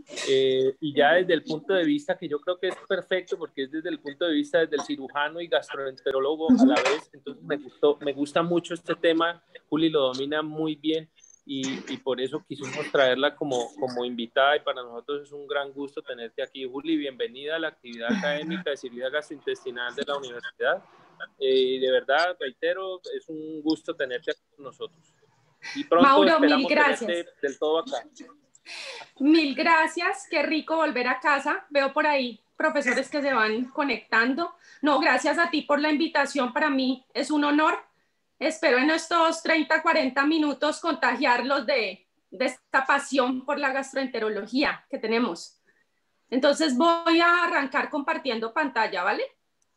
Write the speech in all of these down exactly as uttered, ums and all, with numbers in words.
Eh, y ya desde el punto de vista que yo creo que es perfecto, porque es desde el punto de vista desde el cirujano y gastroenterólogo a la vez, entonces me, gustó, me gusta mucho este tema, Juli lo domina muy bien y, y por eso quisimos traerla como, como invitada y para nosotros es un gran gusto tenerte aquí. Juli, bienvenida a la actividad académica de cirugía gastrointestinal de la universidad. Eh, de verdad, reitero, es un gusto tenerte aquí con nosotros. Y pronto Mauro, esperamos mil gracias. tenerte del todo acá. Mil gracias, qué rico volver a casa. Veo por ahí profesores que se van conectando. No, gracias a ti por la invitación, para mí es un honor. Espero en estos treinta, cuarenta minutos contagiarlos de, de esta pasión por la gastroenterología que tenemos. Entonces voy a arrancar compartiendo pantalla, ¿vale?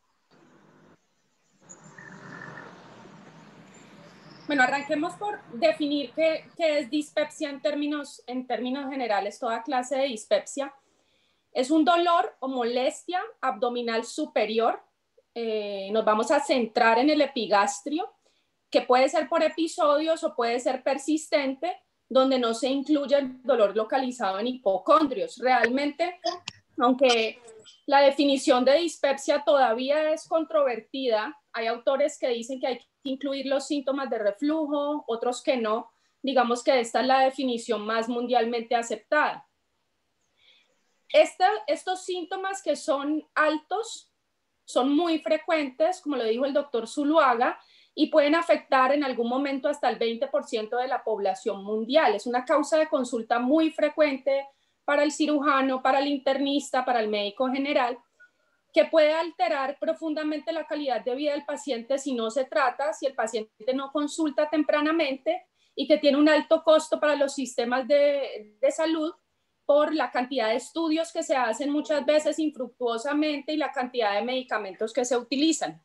Bueno, arranquemos por definir qué, qué es dispepsia en términos, en términos generales. Toda clase de dispepsia es un dolor o molestia abdominal superior. Eh, nos vamos a centrar en el epigastrio, que puede ser por episodios o puede ser persistente, donde no se incluye el dolor localizado en hipocondrios. Realmente, aunque la definición de dispepsia todavía es controvertida, hay autores que dicen que hay que incluir los síntomas de reflujo, otros que no. Digamos que esta es la definición más mundialmente aceptada. Esta, estos síntomas que son altos son muy frecuentes, como lo dijo el doctor Zuluaga, y pueden afectar en algún momento hasta el veinte por ciento de la población mundial. Es una causa de consulta muy frecuente para el cirujano, para el internista, para el médico general, que puede alterar profundamente la calidad de vida del paciente si no se trata, si el paciente no consulta tempranamente, y que tiene un alto costo para los sistemas de, de salud por la cantidad de estudios que se hacen muchas veces infructuosamente y la cantidad de medicamentos que se utilizan.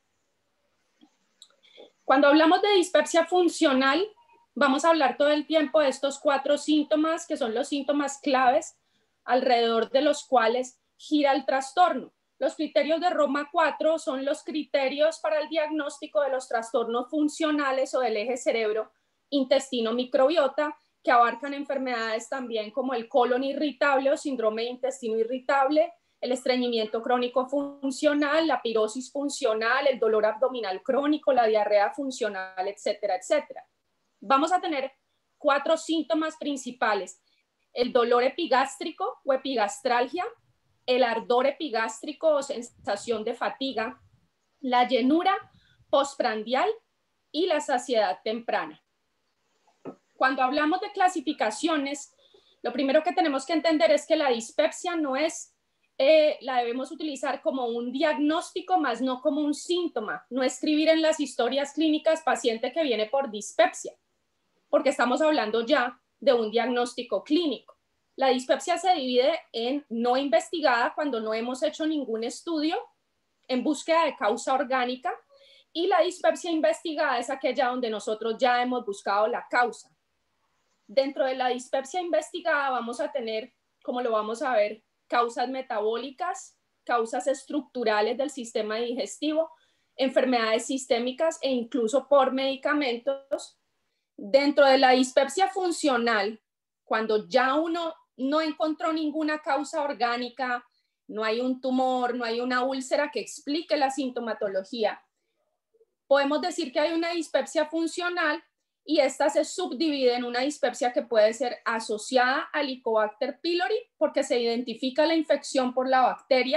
Cuando hablamos de dispepsia funcional, vamos a hablar todo el tiempo de estos cuatro síntomas, que son los síntomas claves alrededor de los cuales gira el trastorno. Los criterios de Roma cuatro son los criterios para el diagnóstico de los trastornos funcionales o del eje cerebro-intestino-microbiota, que abarcan enfermedades también como el colon irritable o síndrome de intestino irritable, el estreñimiento crónico funcional, la pirosis funcional, el dolor abdominal crónico, la diarrea funcional, etcétera, etcétera. Vamos a tener cuatro síntomas principales: el dolor epigástrico o epigastralgia, el ardor epigástrico o sensación de fatiga, la llenura postprandial y la saciedad temprana. Cuando hablamos de clasificaciones, lo primero que tenemos que entender es que la dispepsia no es Eh, la debemos utilizar como un diagnóstico, más no como un síntoma. No escribir en las historias clínicas paciente que viene por dispepsia, porque estamos hablando ya de un diagnóstico clínico. La dispepsia se divide en no investigada, cuando no hemos hecho ningún estudio, en búsqueda de causa orgánica, y la dispepsia investigada es aquella donde nosotros ya hemos buscado la causa. Dentro de la dispepsia investigada vamos a tener, como lo vamos a ver, causas metabólicas, causas estructurales del sistema digestivo, enfermedades sistémicas e incluso por medicamentos. Dentro de la dispepsia funcional, cuando ya uno no encontró ninguna causa orgánica, no hay un tumor, no hay una úlcera que explique la sintomatología, podemos decir que hay una dispepsia funcional, y esta se subdivide en una dispepsia que puede ser asociada al Helicobacter pylori, porque se identifica la infección por la bacteria,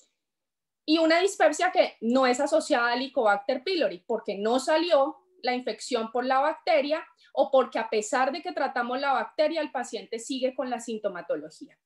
y una dispepsia que no es asociada al Helicobacter pylori, porque no salió la infección por la bacteria, o porque a pesar de que tratamos la bacteria, el paciente sigue con la sintomatología.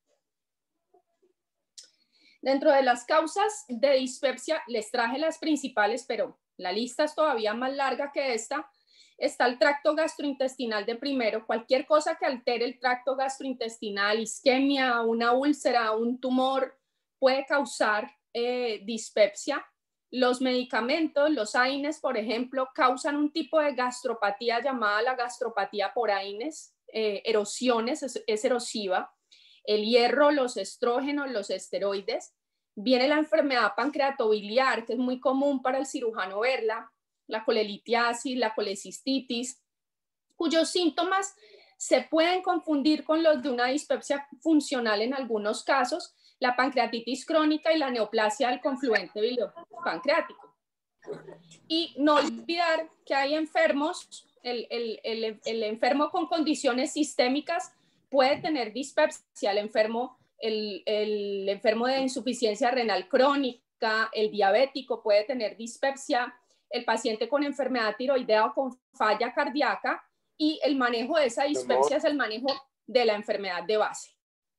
Dentro de las causas de dispepsia les traje las principales, pero la lista es todavía más larga que esta. Está el tracto gastrointestinal de primero. Cualquier cosa que altere el tracto gastrointestinal, isquemia, una úlcera, un tumor, puede causar eh, dispepsia. Los medicamentos, los AINES, por ejemplo, causan un tipo de gastropatía llamada la gastropatía por AINES, eh, erosiones, es, es erosiva. El hierro, los estrógenos, los esteroides. Viene la enfermedad pancreatobiliar, que es muy común para el cirujano verla, la colelitiasis, la colecistitis, cuyos síntomas Se pueden confundir con los de una dispepsia funcional en algunos casos, la pancreatitis crónica y la neoplasia del confluente biliopancreático. Y no olvidar que hay enfermos, el, el, el, el enfermo con condiciones sistémicas puede tener dispepsia, el enfermo, el, el enfermo de insuficiencia renal crónica, el diabético puede tener dispepsia, el paciente con enfermedad tiroidea o con falla cardíaca, y el manejo de esa dispepsia es el manejo de la enfermedad de base.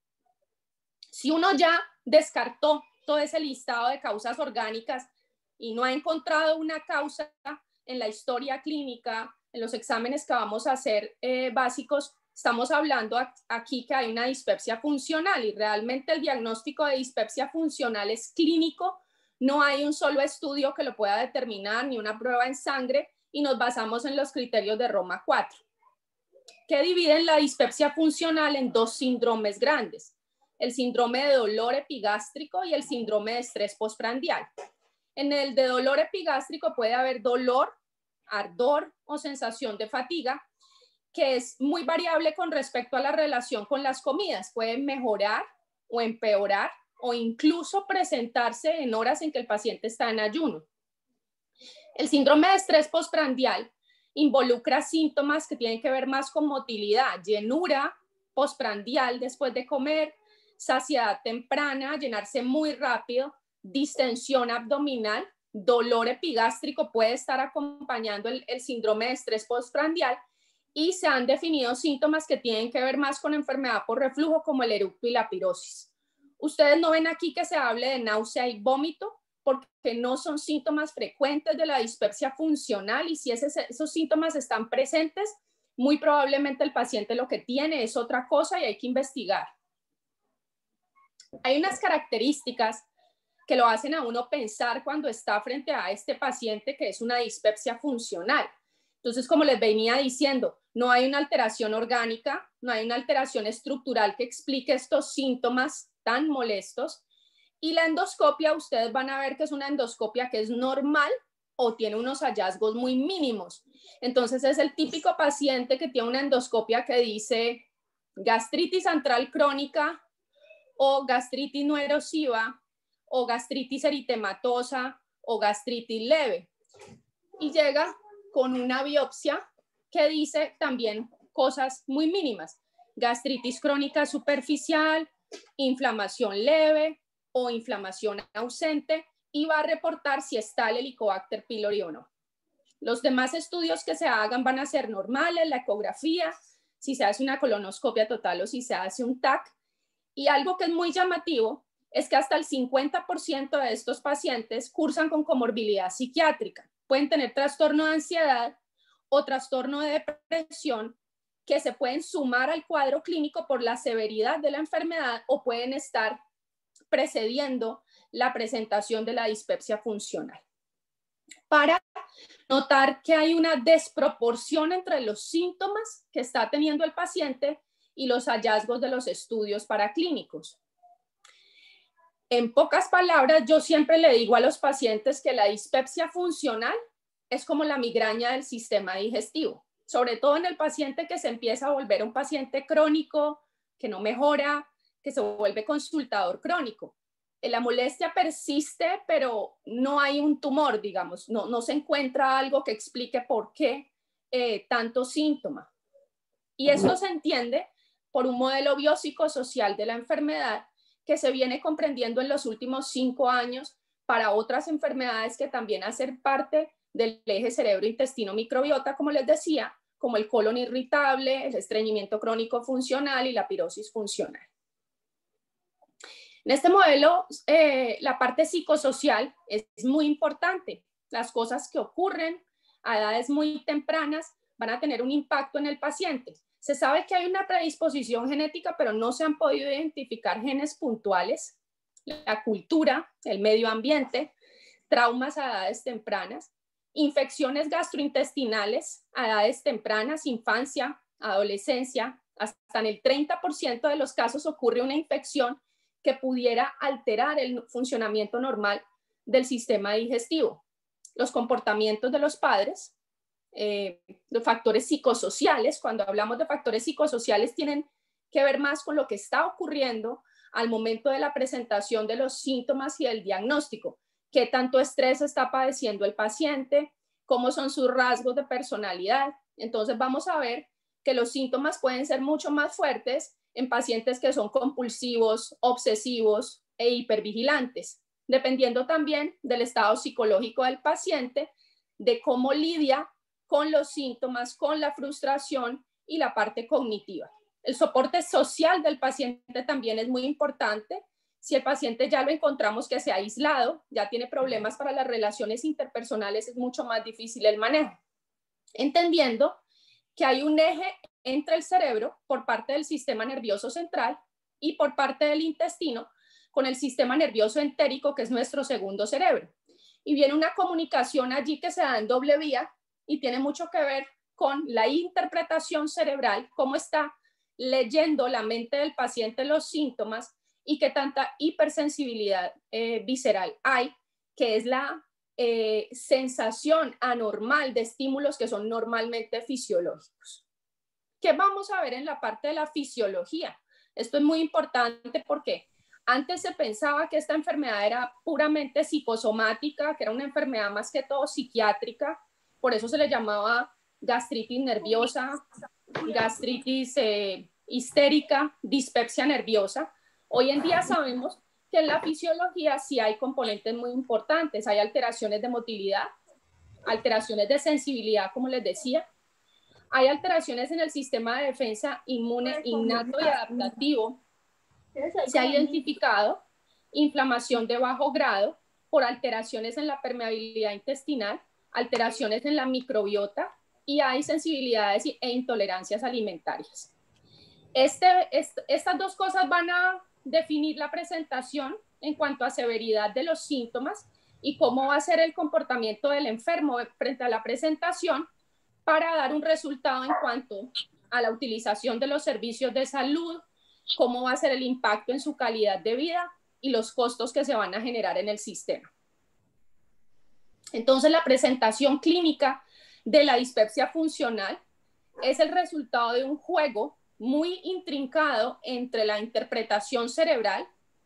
Si uno ya descartó todo ese listado de causas orgánicas y no ha encontrado una causa en la historia clínica, en los exámenes que vamos a hacer eh, básicos, estamos hablando aquí que hay una dispepsia funcional, y realmente el diagnóstico de dispepsia funcional es clínico. No hay un solo estudio que lo pueda determinar, ni una prueba en sangre, y nos basamos en los criterios de Roma cuatro, que dividen la dispepsia funcional en dos síndromes grandes: el síndrome de dolor epigástrico y el síndrome de estrés postprandial. En el de dolor epigástrico puede haber dolor, ardor o sensación de fatiga, que es muy variable con respecto a la relación con las comidas. Puede mejorar o empeorar o incluso presentarse en horas en que el paciente está en ayuno. El síndrome de estrés postprandial involucra síntomas que tienen que ver más con motilidad, llenura postprandial después de comer, saciedad temprana, llenarse muy rápido, distensión abdominal, dolor epigástrico puede estar acompañando el, el síndrome de estrés postprandial, y se han definido síntomas que tienen que ver más con enfermedad por reflujo, como el eructo y la pirosis. Ustedes no ven aquí que se hable de náusea y vómito, porque no son síntomas frecuentes de la dispepsia funcional, y si ese, esos síntomas están presentes, muy probablemente el paciente lo que tiene es otra cosa y hay que investigar. Hay unas características que lo hacen a uno pensar cuando está frente a este paciente que es una dispepsia funcional. Entonces, como les venía diciendo, no hay una alteración orgánica, no hay una alteración estructural que explique estos síntomas tan molestos. Y la endoscopia, ustedes van a ver que es una endoscopia que es normal o tiene unos hallazgos muy mínimos. Entonces, es el típico paciente que tiene una endoscopia que dice gastritis antral crónica, o gastritis no erosiva, o gastritis eritematosa, o gastritis leve. Y llega con una biopsia que dice también cosas muy mínimas: gastritis crónica superficial, inflamación leve o inflamación ausente, y va a reportar si está el Helicobacter pylori o no. Los demás estudios que se hagan van a ser normales, la ecografía, si se hace una colonoscopia total o si se hace un T A C. Y algo que es muy llamativo es que hasta el cincuenta por ciento de estos pacientes cursan con comorbilidad psiquiátrica. Pueden tener trastorno de ansiedad o trastorno de depresión, que se pueden sumar al cuadro clínico por la severidad de la enfermedad, o pueden estar precediendo la presentación de la dispepsia funcional. Para notar que hay una desproporción entre los síntomas que está teniendo el paciente y los hallazgos de los estudios paraclínicos. En pocas palabras, yo siempre le digo a los pacientes que la dispepsia funcional es como la migraña del sistema digestivo, sobre todo en el paciente que se empieza a volver un paciente crónico, que no mejora, que se vuelve consultador crónico. La molestia persiste, pero no hay un tumor, digamos, no, no se encuentra algo que explique por qué eh, tanto síntoma. Y esto se entiende por un modelo biopsicosocial de la enfermedad que se viene comprendiendo en los últimos cinco años para otras enfermedades que también hacen parte del eje cerebro-intestino-microbiota, como les decía, como el colon irritable, el estreñimiento crónico funcional y la pirosis funcional. En este modelo, eh, la parte psicosocial es muy importante. Las cosas que ocurren a edades muy tempranas van a tener un impacto en el paciente. Se sabe que hay una predisposición genética, pero no se han podido identificar genes puntuales. La cultura, el medio ambiente, traumas a edades tempranas, infecciones gastrointestinales a edades tempranas, infancia, adolescencia. Hasta en el treinta por ciento de los casos ocurre una infección que pudiera alterar el funcionamiento normal del sistema digestivo. Los comportamientos de los padres, eh, los factores psicosociales. Cuando hablamos de factores psicosociales tienen que ver más con lo que está ocurriendo al momento de la presentación de los síntomas y el diagnóstico. ¿Qué tanto estrés está padeciendo el paciente? ¿Cómo son sus rasgos de personalidad? Entonces vamos a ver que los síntomas pueden ser mucho más fuertes en pacientes que son compulsivos, obsesivos e hipervigilantes, dependiendo también del estado psicológico del paciente, de cómo lidia con los síntomas, con la frustración y la parte cognitiva. El soporte social del paciente también es muy importante. Si el paciente ya lo encontramos que se ha aislado, ya tiene problemas para las relaciones interpersonales, es mucho más difícil el manejo. Entendiendo que hay un eje entre el cerebro por parte del sistema nervioso central y por parte del intestino con el sistema nervioso entérico, que es nuestro segundo cerebro. Y viene una comunicación allí que se da en doble vía y tiene mucho que ver con la interpretación cerebral, cómo está leyendo la mente del paciente los síntomas y qué tanta hipersensibilidad eh, visceral hay, que es la eh, sensación anormal de estímulos que son normalmente fisiológicos. ¿Qué vamos a ver en la parte de la fisiología? Esto es muy importante porque antes se pensaba que esta enfermedad era puramente psicosomática, que era una enfermedad más que todo psiquiátrica, por eso se le llamaba gastritis nerviosa, gastritis eh, histérica, dispepsia nerviosa. Hoy en día sabemos que en la fisiología sí hay componentes muy importantes, hay alteraciones de motilidad, alteraciones de sensibilidad, como les decía, hay alteraciones en el sistema de defensa inmune innato y adaptativo. Se ha identificado inflamación de bajo grado por alteraciones en la permeabilidad intestinal, alteraciones en la microbiota y hay sensibilidades e intolerancias alimentarias. Este, este, estas dos cosas van a definir la presentación en cuanto a severidad de los síntomas y cómo va a ser el comportamiento del enfermo frente a la presentación para dar un resultado en cuanto a la utilización de los servicios de salud, cómo va a ser el impacto en su calidad de vida y los costos que se van a generar en el sistema. Entonces, la presentación clínica de la dispepsia funcional es el resultado de un juego muy intrincado entre la interpretación cerebral,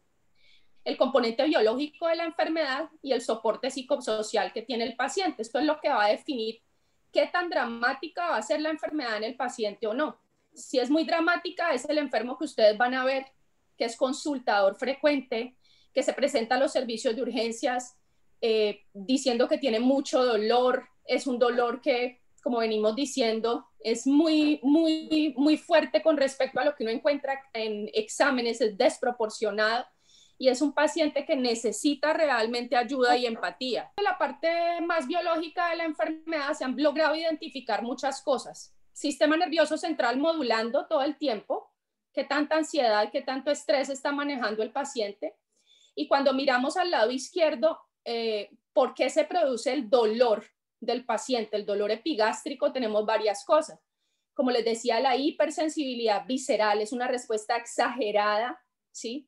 el componente biológico de la enfermedad y el soporte psicosocial que tiene el paciente. Esto es lo que va a definir qué tan dramática va a ser la enfermedad en el paciente o no. Si es muy dramática, es el enfermo que ustedes van a ver, que es consultador frecuente, que se presenta a los servicios de urgencias eh, diciendo que tiene mucho dolor, es un dolor que, como venimos diciendo, es muy, muy, muy fuerte con respecto a lo que uno encuentra en exámenes, es desproporcionado y es un paciente que necesita realmente ayuda y empatía. En la parte más biológica de la enfermedad se han logrado identificar muchas cosas. Sistema nervioso central modulando todo el tiempo, qué tanta ansiedad, qué tanto estrés está manejando el paciente. Y cuando miramos al lado izquierdo, eh, ¿por qué se produce el dolor del paciente? El dolor epigástrico, tenemos varias cosas. Como les decía, la hipersensibilidad visceral es una respuesta exagerada, ¿sí?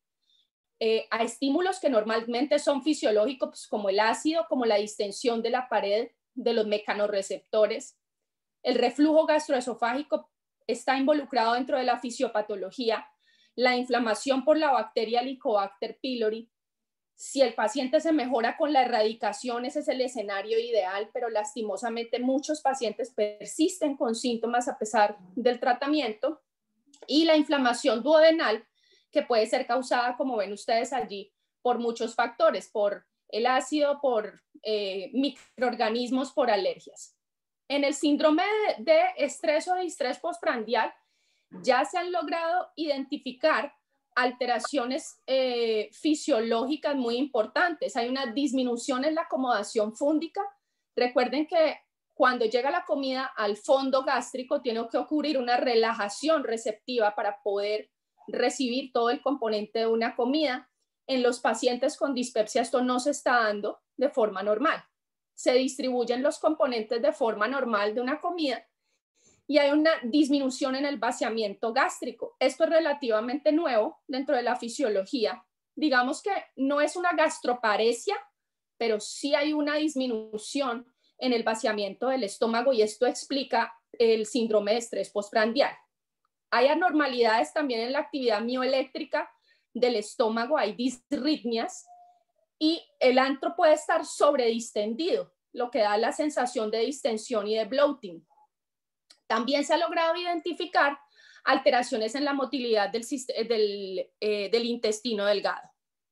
Eh, a estímulos que normalmente son fisiológicos, pues, como el ácido, como la distensión de la pared de los mecanorreceptores. El reflujo gastroesofágico está involucrado dentro de la fisiopatología, la inflamación por la bacteria Helicobacter pylori. Si el paciente se mejora con la erradicación, ese es el escenario ideal, pero lastimosamente muchos pacientes persisten con síntomas a pesar del tratamiento. Y la inflamación duodenal, que puede ser causada, como ven ustedes allí, por muchos factores, por el ácido, por eh, microorganismos, por alergias. En el síndrome de, de estrés o de estrés postprandial ya se han logrado identificar alteraciones eh, fisiológicas muy importantes. Hay una disminución en la acomodación fúndica. Recuerden que cuando llega la comida al fondo gástrico tiene que ocurrir una relajación receptiva para poder recibir todo el componente de una comida. En los pacientes con dispepsia esto no se está dando de forma normal. Se distribuyen los componentes de forma normal de una comida y hay una disminución en el vaciamiento gástrico. Esto es relativamente nuevo dentro de la fisiología. Digamos que no es una gastroparesia, pero sí hay una disminución en el vaciamiento del estómago y esto explica el síndrome de estrés postprandial. Hay anormalidades también en la actividad mioeléctrica del estómago, hay disritmias y el antro puede estar sobredistendido, lo que da la sensación de distensión y de bloating. También se ha logrado identificar alteraciones en la motilidad del, del, eh, del intestino delgado.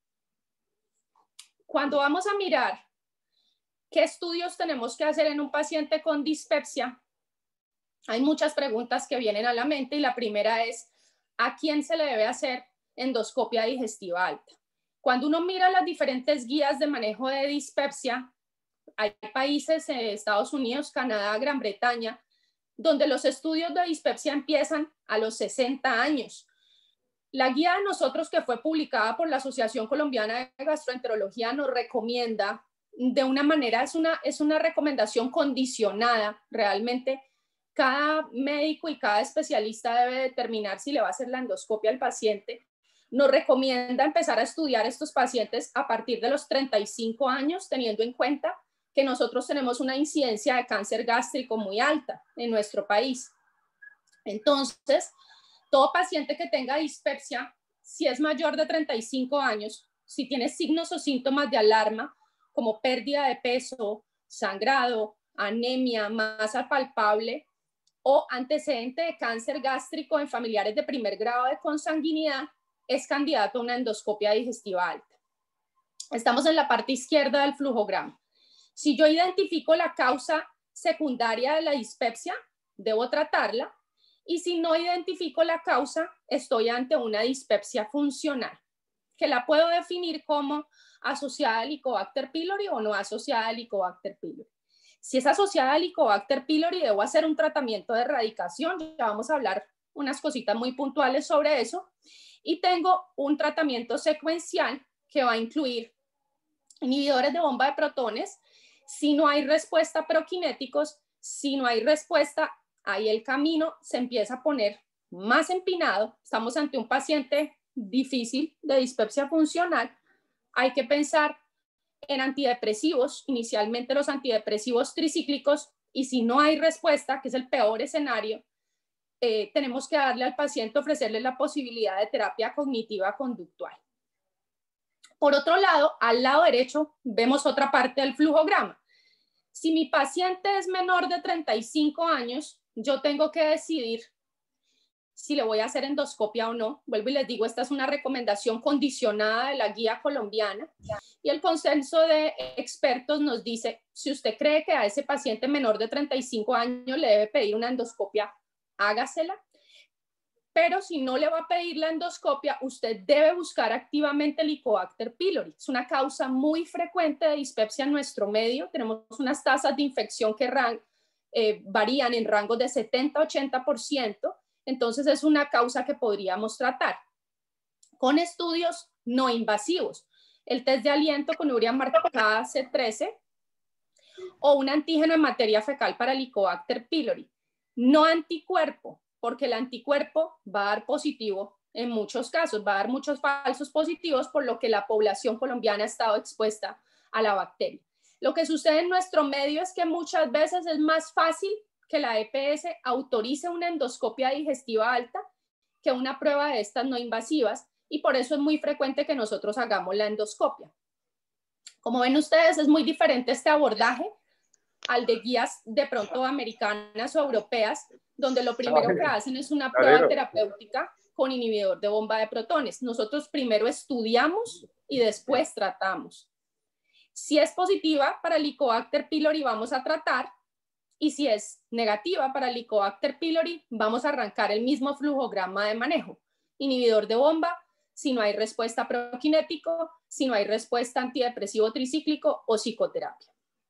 Cuando vamos a mirar qué estudios tenemos que hacer en un paciente con dispepsia, hay muchas preguntas que vienen a la mente y la primera es, ¿a quién se le debe hacer endoscopia digestiva alta? Cuando uno mira las diferentes guías de manejo de dispepsia, hay países, eh, Estados Unidos, Canadá, Gran Bretaña, donde los estudios de dispepsia empiezan a los sesenta años. La guía de nosotros, que fue publicada por la Asociación Colombiana de Gastroenterología, nos recomienda de una manera, es una, es una recomendación condicionada. Realmente cada médico y cada especialista debe determinar si le va a hacer la endoscopia al paciente. Nos recomienda empezar a estudiar estos pacientes a partir de los treinta y cinco años, teniendo en cuenta que nosotros tenemos una incidencia de cáncer gástrico muy alta en nuestro país. Entonces, todo paciente que tenga dispepsia, si es mayor de treinta y cinco años, si tiene signos o síntomas de alarma, como pérdida de peso, sangrado, anemia, masa palpable o antecedente de cáncer gástrico en familiares de primer grado de consanguinidad, es candidato a una endoscopia digestiva alta. Estamos en la parte izquierda del flujograma. Si yo identifico la causa secundaria de la dispepsia, debo tratarla. Y si no identifico la causa, estoy ante una dispepsia funcional, que la puedo definir como asociada al Helicobacter pylori o no asociada al Helicobacter pylori. Si es asociada al Helicobacter pylori, debo hacer un tratamiento de erradicación. Ya vamos a hablar unas cositas muy puntuales sobre eso. Y tengo un tratamiento secuencial que va a incluir inhibidores de bomba de protones. Si no hay respuesta, prokinéticos. Si no hay respuesta, ahí el camino se empieza a poner más empinado. Estamos ante un paciente difícil de dispepsia funcional. Hay que pensar en antidepresivos, inicialmente los antidepresivos tricíclicos, y si no hay respuesta, que es el peor escenario, eh, tenemos que darle al paciente, ofrecerle la posibilidad de terapia cognitiva conductual. Por otro lado, al lado derecho vemos otra parte del flujograma. Si mi paciente es menor de treinta y cinco años, yo tengo que decidir si le voy a hacer endoscopia o no. Vuelvo y les digo, esta es una recomendación condicionada de la guía colombiana y el consenso de expertos nos dice, si usted cree que a ese paciente menor de treinta y cinco años le debe pedir una endoscopia, hágasela. Pero si no le va a pedir la endoscopia, usted debe buscar activamente el Helicobacter pylori. Es una causa muy frecuente de dispepsia en nuestro medio. Tenemos unas tasas de infección que ran, eh, varían en rangos de setenta a ochenta por ciento. Entonces es una causa que podríamos tratar con estudios no invasivos. El test de aliento con urea marcada C trece o un antígeno en materia fecal para el Helicobacter pylori. No anticuerpo, porque el anticuerpo va a dar positivo en muchos casos, va a dar muchos falsos positivos, por lo que la población colombiana ha estado expuesta a la bacteria. Lo que sucede en nuestro medio es que muchas veces es más fácil que la E P S autorice una endoscopia digestiva alta que una prueba de estas no invasivas, y por eso es muy frecuente que nosotros hagamos la endoscopia. Como ven ustedes, es muy diferente este abordaje al de guías de pronto americanas o europeas, donde lo primero que hacen es una prueba terapéutica con inhibidor de bomba de protones. Nosotros primero estudiamos y después tratamos. Si es positiva para el Helicobacter pylori, vamos a tratar, y si es negativa para el Helicobacter pylori, vamos a arrancar el mismo flujograma de manejo. Inhibidor de bomba, si no hay respuesta prokinético, si no hay respuesta antidepresivo tricíclico o psicoterapia.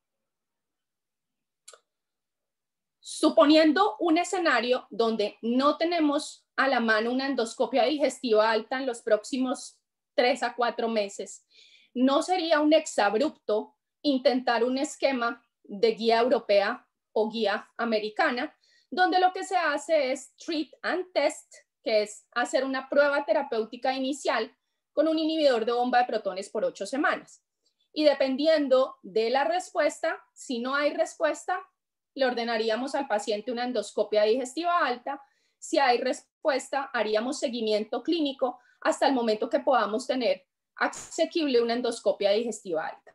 Suponiendo un escenario donde no tenemos a la mano una endoscopia digestiva alta en los próximos tres a cuatro meses, no sería un exabrupto intentar un esquema de guía europea o guía americana, donde lo que se hace es treat and test, que es hacer una prueba terapéutica inicial con un inhibidor de bomba de protones por ocho semanas. y dependiendo de la respuesta, si no hay respuesta, le ordenaríamos al paciente una endoscopia digestiva alta. Si hay respuesta, haríamos seguimiento clínico hasta el momento que podamos tener asequible una endoscopia digestiva alta.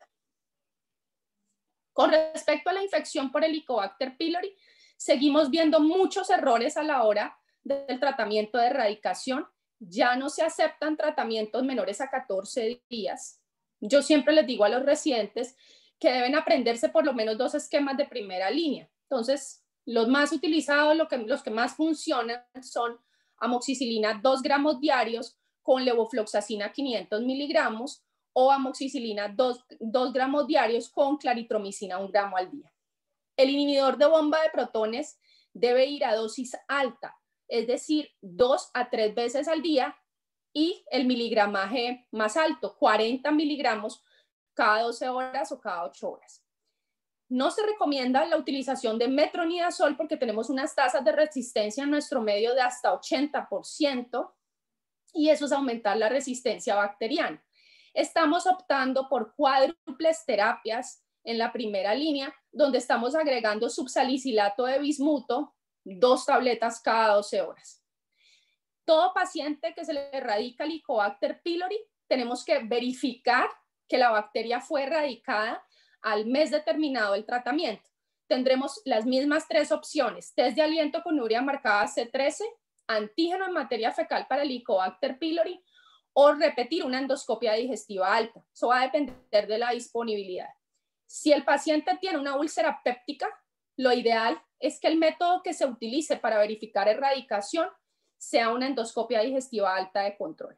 Con respecto a la infección por Helicobacter pylori, seguimos viendo muchos errores a la hora del tratamiento de erradicación. Ya no se aceptan tratamientos menores a catorce días. Yo siempre les digo a los residentes que deben aprenderse por lo menos dos esquemas de primera línea. Entonces, los más utilizados, lo que, los que más funcionan son amoxicilina dos gramos diarios con levofloxacina quinientos miligramos o amoxicilina dos gramos diarios con claritromicina un gramo al día. El inhibidor de bomba de protones debe ir a dosis alta, es decir, dos a tres veces al día, y el miligramaje más alto, cuarenta miligramos cada doce horas o cada ocho horas. No se recomienda la utilización de metronidazol porque tenemos unas tasas de resistencia en nuestro medio de hasta ochenta por ciento y eso es aumentar la resistencia bacteriana. Estamos optando por cuádruples terapias en la primera línea, donde estamos agregando subsalicilato de bismuto, dos tabletas cada doce horas. Todo paciente que se le erradica Helicobacter pylori, tenemos que verificar que la bacteria fue erradicada al mes determinado del tratamiento. Tendremos las mismas tres opciones: test de aliento con urea marcada C trece, antígeno en materia fecal para Helicobacter pylori o repetir una endoscopia digestiva alta. Eso va a depender de la disponibilidad. Si el paciente tiene una úlcera péptica, lo ideal es que el método que se utilice para verificar erradicación sea una endoscopia digestiva alta de control.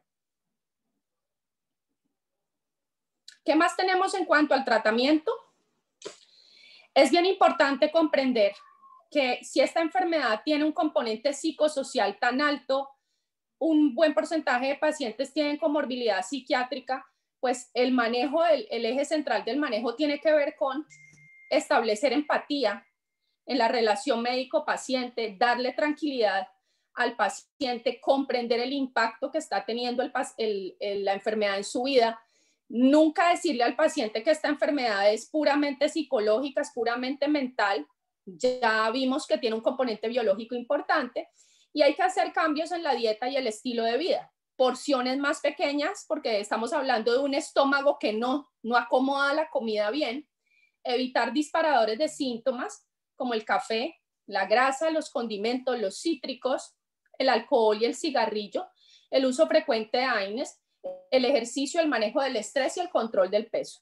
¿Qué más tenemos en cuanto al tratamiento? Es bien importante comprender que si esta enfermedad tiene un componente psicosocial tan alto, un buen porcentaje de pacientes tienen comorbilidad psiquiátrica, pues el manejo, el, el eje central del manejo tiene que ver con establecer empatía en la relación médico-paciente, darle tranquilidad al paciente, comprender el impacto que está teniendo el, el, el, la enfermedad en su vida. Nunca decirle al paciente que esta enfermedad es puramente psicológica, es puramente mental. Ya vimos que tiene un componente biológico importante y hay que hacer cambios en la dieta y el estilo de vida. Porciones más pequeñas, porque estamos hablando de un estómago que no, no acomoda la comida bien. Evitar disparadores de síntomas como el café, la grasa, los condimentos, los cítricos, el alcohol y el cigarrillo, el uso frecuente de A I N E S, el ejercicio, el manejo del estrés y el control del peso.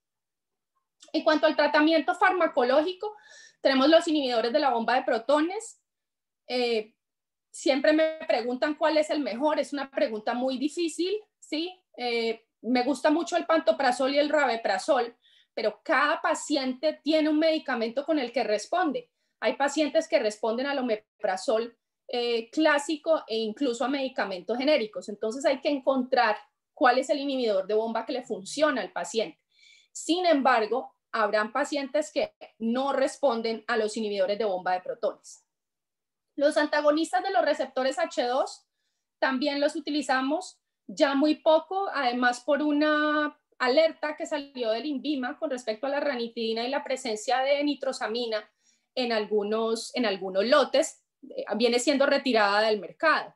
En cuanto al tratamiento farmacológico, tenemos los inhibidores de la bomba de protones. Eh, siempre me preguntan cuál es el mejor, es una pregunta muy difícil, ¿sí? Eh, me gusta mucho el pantoprazol y el rabeprazol, pero cada paciente tiene un medicamento con el que responde. Hay pacientes que responden al omeprazol eh, clásico e incluso a medicamentos genéricos. Entonces hay que encontrar cuál es el inhibidor de bomba que le funciona al paciente. Sin embargo, habrán pacientes que no responden a los inhibidores de bomba de protones. Los antagonistas de los receptores H dos también los utilizamos ya muy poco, además por una alerta que salió del INVIMA con respecto a la ranitidina y la presencia de nitrosamina en algunos, en algunos lotes, eh, viene siendo retirada del mercado.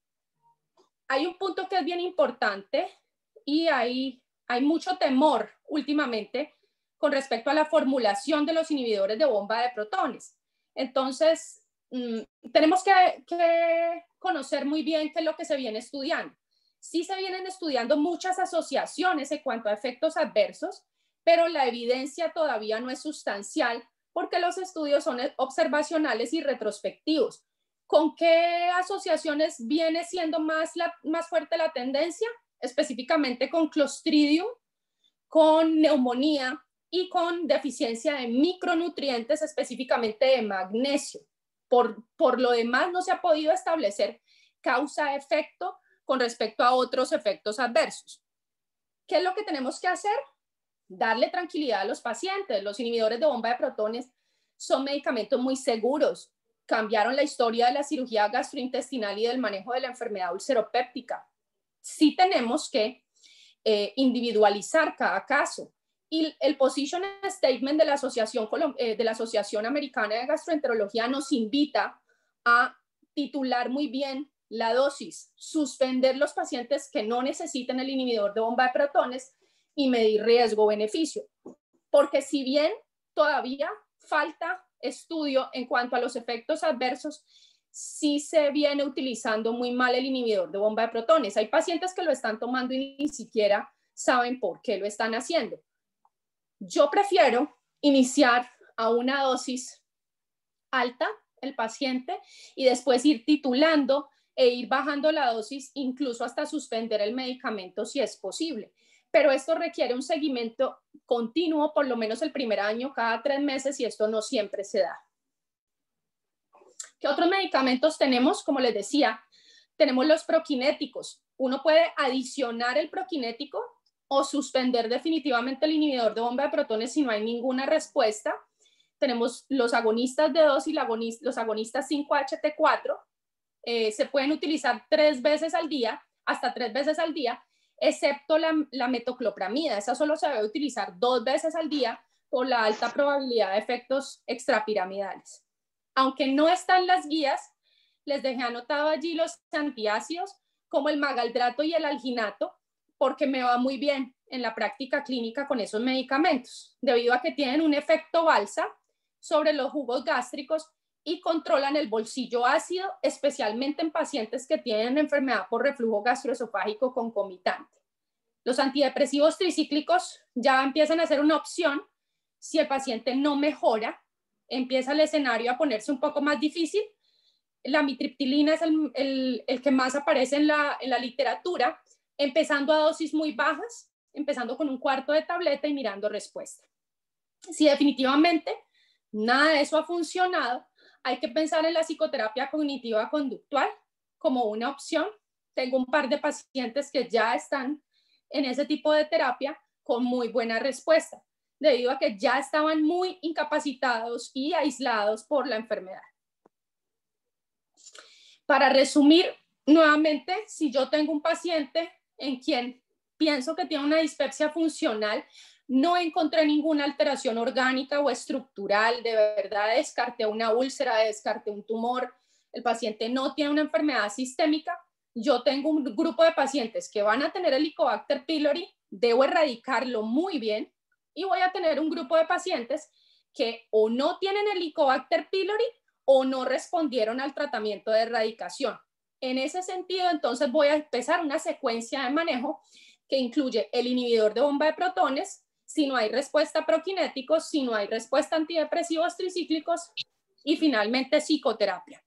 Hay un punto que es bien importante y hay, hay mucho temor últimamente con respecto a la formulación de los inhibidores de bomba de protones. Entonces, mmm, tenemos que, que conocer muy bien qué es lo que se viene estudiando. Sí se vienen estudiando muchas asociaciones en cuanto a efectos adversos, pero la evidencia todavía no es sustancial porque los estudios son observacionales y retrospectivos. ¿Con qué asociaciones viene siendo más, la, más fuerte la tendencia? Específicamente con Clostridium, con neumonía y con deficiencia de micronutrientes, específicamente de magnesio. Por, por lo demás, no se ha podido establecer causa-efecto con respecto a otros efectos adversos. ¿Qué es lo que tenemos que hacer? Darle tranquilidad a los pacientes. Los inhibidores de bomba de protones son medicamentos muy seguros. Cambiaron la historia de la cirugía gastrointestinal y del manejo de la enfermedad ulceropéptica. Sí tenemos que eh, individualizar cada caso Y el position statement de la Asociación, de la Asociación Americana de Gastroenterología nos invita a titular muy bien la dosis, suspender los pacientes que no necesiten el inhibidor de bomba de protones y medir riesgo-beneficio. Porque si bien todavía falta estudio en cuanto a los efectos adversos, sí se viene utilizando muy mal el inhibidor de bomba de protones. Hay pacientes que lo están tomando y ni siquiera saben por qué lo están haciendo. Yo prefiero iniciar a una dosis alta el paciente y después ir titulando e ir bajando la dosis, incluso hasta suspender el medicamento si es posible. Pero esto requiere un seguimiento continuo, por lo menos el primer año, cada tres meses, y esto no siempre se da. ¿Qué otros medicamentos tenemos? Como les decía, tenemos los proquinéticos. Uno puede adicionar el proquinético o suspender definitivamente el inhibidor de bomba de protones si no hay ninguna respuesta. Tenemos los agonistas D dos y los agonistas cinco H T cuatro. Eh, se pueden utilizar tres veces al día, hasta tres veces al día, excepto la, la metoclopramida. Esa solo se debe utilizar dos veces al día por la alta probabilidad de efectos extrapiramidales. Aunque no están las guías, les dejé anotado allí los antiácidos como el magaldrato y el alginato, porque me va muy bien en la práctica clínica con esos medicamentos, debido a que tienen un efecto balsa sobre los jugos gástricos y controlan el bolsillo ácido, especialmente en pacientes que tienen enfermedad por reflujo gastroesofágico concomitante. Los antidepresivos tricíclicos ya empiezan a ser una opción si el paciente no mejora, empieza el escenario a ponerse un poco más difícil. La amitriptilina es el, el, el que más aparece en la, en la literatura, empezando a dosis muy bajas, empezando con un cuarto de tableta y mirando respuesta. Si definitivamente nada de eso ha funcionado, hay que pensar en la psicoterapia cognitiva conductual como una opción. Tengo un par de pacientes que ya están en ese tipo de terapia con muy buena respuesta, debido a que ya estaban muy incapacitados y aislados por la enfermedad. Para resumir, nuevamente, si yo tengo un paciente en quien pienso que tiene una dispepsia funcional, no encontré ninguna alteración orgánica o estructural, de verdad descarté una úlcera, descarté un tumor, el paciente no tiene una enfermedad sistémica, yo tengo un grupo de pacientes que van a tener Helicobacter pylori, debo erradicarlo muy bien, y voy a tener un grupo de pacientes que o no tienen Helicobacter pylori o no respondieron al tratamiento de erradicación. En ese sentido, entonces voy a empezar una secuencia de manejo que incluye el inhibidor de bomba de protones, si no hay respuesta a proquinéticos, si no hay respuesta a antidepresivos tricíclicos y finalmente psicoterapia.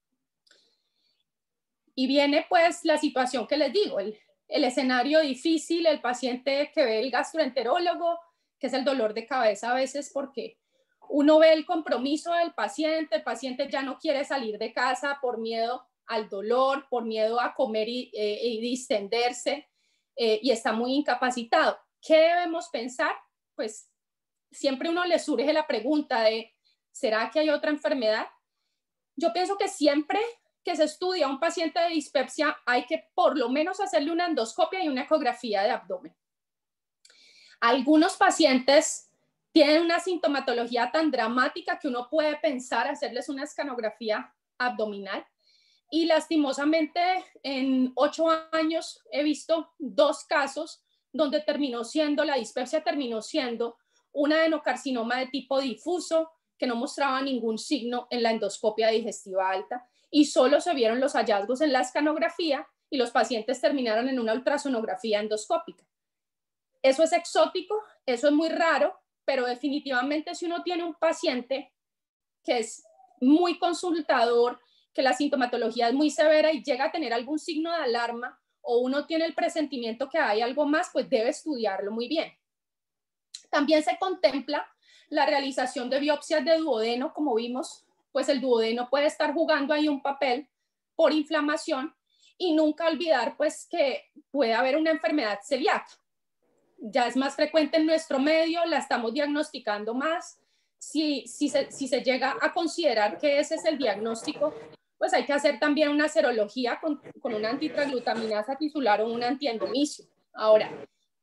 Y viene pues la situación que les digo, el, el escenario difícil, el paciente que ve el gastroenterólogo, que es el dolor de cabeza a veces porque uno ve el compromiso del paciente, el paciente ya no quiere salir de casa por miedo al dolor, por miedo a comer y, eh, y distenderse, eh, y está muy incapacitado. ¿Qué debemos pensar? Pues siempre uno le surge la pregunta de, ¿será que hay otra enfermedad? Yo pienso que siempre que se estudia a un paciente de dispepsia hay que por lo menos hacerle una endoscopia y una ecografía de abdomen. Algunos pacientes tienen una sintomatología tan dramática que uno puede pensar hacerles una escanografía abdominal. Y lastimosamente en ocho años he visto dos casos donde terminó siendo, la dispepsia terminó siendo un adenocarcinoma de tipo difuso que no mostraba ningún signo en la endoscopia digestiva alta y solo se vieron los hallazgos en la escanografía y los pacientes terminaron en una ultrasonografía endoscópica. Eso es exótico, eso es muy raro, pero definitivamente si uno tiene un paciente que es muy consultador, que la sintomatología es muy severa y llega a tener algún signo de alarma o uno tiene el presentimiento que hay algo más, pues debe estudiarlo muy bien. También se contempla la realización de biopsias de duodeno, como vimos, pues el duodeno puede estar jugando ahí un papel por inflamación y nunca olvidar pues que puede haber una enfermedad celíaca. Ya es más frecuente en nuestro medio, la estamos diagnosticando más. Si, si, se, si se llega a considerar que ese es el diagnóstico, pues hay que hacer también una serología con, con una antitraglutaminasa tisular o un antiendomicio. Ahora,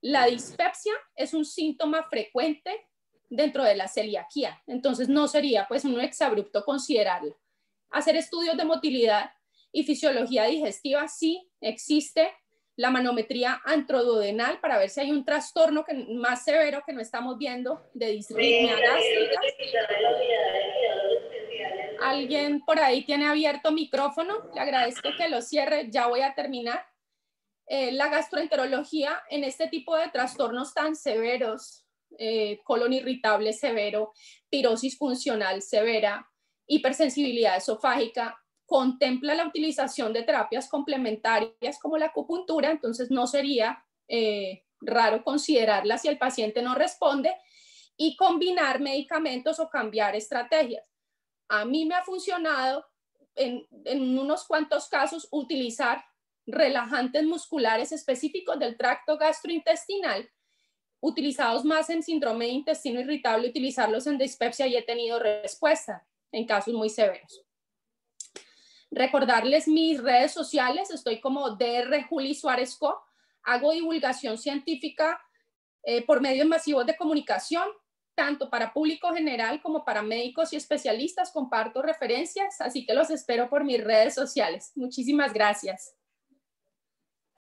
La dispepsia es un síntoma frecuente dentro de la celiaquía, entonces no sería pues un exabrupto considerarla. Hacer estudios de motilidad y fisiología digestiva, sí existe la manometría antroduodenal para ver si hay un trastorno que, más severo que no estamos viendo de disritmia gástrica. ¿Alguien por ahí tiene abierto micrófono? Le agradezco que lo cierre, ya voy a terminar. Eh, la gastroenterología en este tipo de trastornos tan severos, eh, colon irritable severo, pirosis funcional severa, hipersensibilidad esofágica, contempla la utilización de terapias complementarias como la acupuntura, entonces no sería eh, raro considerarla si el paciente no responde, y combinar medicamentos o cambiar estrategias. A mí me ha funcionado en, en unos cuantos casos utilizar relajantes musculares específicos del tracto gastrointestinal, utilizados más en síndrome de intestino irritable, utilizarlos en dispepsia, y he tenido respuesta en casos muy severos. Recordarles mis redes sociales, estoy como D R Juli Suárez Co. Hago divulgación científica eh, por medios masivos de comunicación, tanto para público general como para médicos y especialistas. Comparto referencias, así que los espero por mis redes sociales. Muchísimas gracias.